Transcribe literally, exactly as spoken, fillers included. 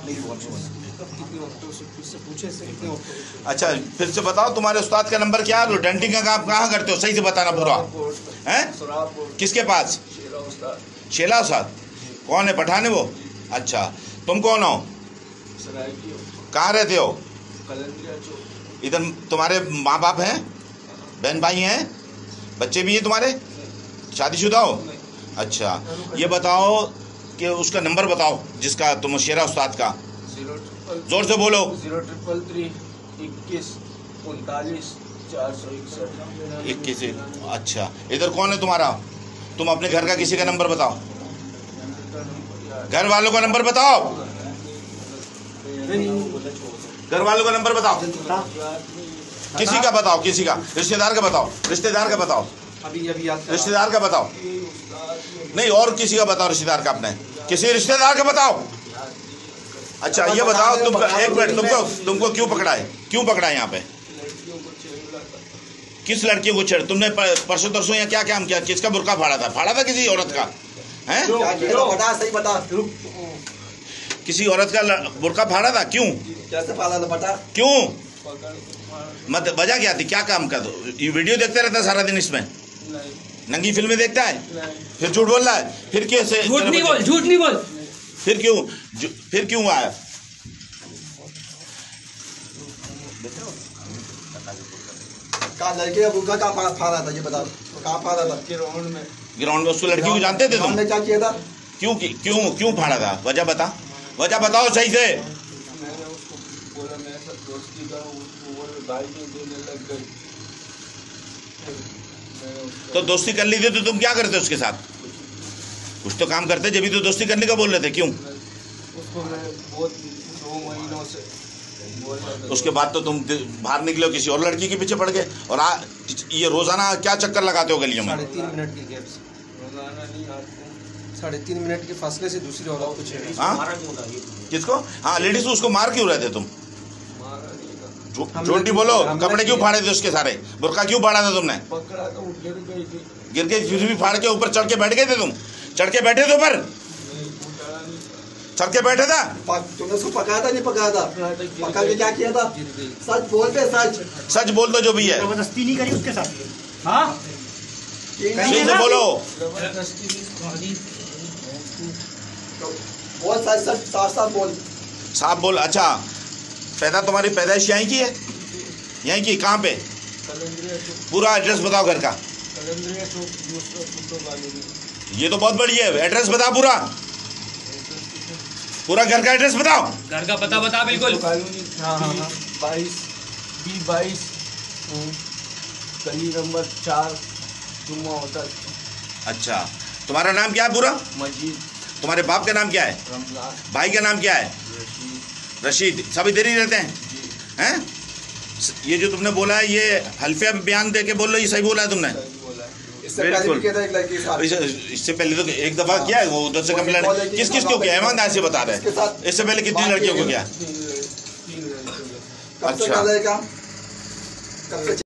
अच्छा फिर से बताओ, तुम्हारे उस्ताद का नंबर क्या है? डेंटिंग का काम कहाँ करते हो? सही से बताना पूरा। हैं किसके पास? शेला उस्ताद। कौन है? पठान है वो? अच्छा, तुम कौन हो? कहाँ रहते हो? इधर तुम्हारे माँ बाप हैं, बहन भाई हैं, बच्चे भी हैं तुम्हारे? शादीशुदा हो? अच्छा, ये बताओ कि उसका नंबर बताओ जिसका तुम शेरा उस्ताद का। जोर से बोलो। जीरो ट्रिपल थ्री इक्कीस उनतालीस चार सौ इकसठ इक्कीस। अच्छा, इधर कौन है तुम्हारा? तुम अपने घर का किसी का नंबर बताओ, घर वालों का नंबर बताओ, घर वालों का नंबर बताओ, किसी का बताओ, किसी का, रिश्तेदार का बताओ, रिश्तेदार का बताओ, अभी अभी रिश्तेदार का बताओ, नहीं और किसी का बताओ, रिश्तेदार का, अपने किसी रिश्तेदार का बताओ। अच्छा ये बताओ, तुम एक मिनट, तुमको तुमको क्यों पकड़ा है? क्यों पकड़ा है यहाँ पे? किस लड़कियों को छेड़? तुमने परसों तरसों या क्या काम किया? किसका बुर्का फाड़ा था? फाड़ा था किसी औरत का? हैं? बता, सही बता। किसी औरत का बुर्का फाड़ा था? क्यों? कैसे फाड़ा था बता? क्यों? मत वजह क्या थी? क्या काम कर दो? ये वीडियो देखते रहता है सारा दिन इसमें? नंगी फिल्में देखता है? फिर झूठ बोल रहा है? फिर कैसे? झूठ नहीं बोल, झूठ नहीं बोल। फिर क्यों? फिर क्यों आया? कहाँ लड़के का बुर्का कहाँ फाड़ा था? ये बता, कहाँ फाड़ा था? ग्राउंड में। ग्राउंड में उसको लड़की को जानते थे तुम? हमने क्या किया था? क्यों क्यों क्यों फाड़ा था? वजह बता, वजह बताओ सही से। मैंने उसको बोला मैं ऐसा दोस्ती करूँ, उसको बोले गाली देने लग गई। तो दोस्ती कर ली थी तो तुम क्या करते उसके साथ? कुछ तो काम करते, जब भी तो दोस्ती करने का बोल रहे थे। क्यों? उसको मैं बहुत दो महीनों से बोल रहा था। उसके बाद तो तुम बाहर निकले हो, किसी और लड़की के पीछे पड़ गए। और आ, ये रोजाना क्या चक्कर लगाते हो गलियों में? साढ़े तीन मिनट के गैप से, रोजाना नहीं आते। साढ़े तीन मिनट के फासले से दूसरी औरत को छेड़ी। हाँ किसको? हाँ लेडीज को। उसको मार क्यों रहे थे तुम? झूठी बोलो। कपड़े क्यों फाड़े थे उसके सारे? बुर्का क्यों फाड़ा था तुमने? पकड़ा तो वो गिर गई थी। गिर के फिर भी फाड़ के ऊपर चढ़ के बैठ गए थे तुम? चढ़ के बैठे थे ऊपर? चढ़ के बैठे था? तुमने उसको पकाया था? नहीं पकाया था? पका के क्या किया था? सच बोल पे, सच सच बोल दो जो भी है। जबरदस्ती नहीं करी उसके साथ। हाँ सही से बोलो। बोल सच, सच साफ साफ बोल। साफ बोल। अच्छा, पैदा तुम्हारी पैदाइश यहीं की है? यहीं की? कहाँ पे? पूरा एड्रेस बताओ घर का। ये तो बहुत बड़ी है, एड्रेस बताओ पूरा, पूरा घर का एड्रेस बताओ। घर का पता बता बिल्कुल। हाँ हाँ हाँ बाईस बी बाईस गली नंबर चार जुम्मा होटल। अच्छा, तुम्हारा नाम क्या है पूरा? मजीद। तुम्हारे बाप का नाम क्या है? रमजान। भाई का नाम क्या है? रशीद। रशीद। सब इधर ही रहते हैं? हैं? ये जो तुमने बोला है, ये हल्फिया बयान दे के बोल रहे हो, ये सही बोला है तुमने? इससे पहले भी किया था एक लड़की के साथ। इससे पहले तो एक दफा किया है, वो उधर से कंप्लेंट। किस किस को किया? ईमानदार से बता रहे हैं। इससे पहले कितनी लड़कियों को किया? कब से कर रहे काम? कब से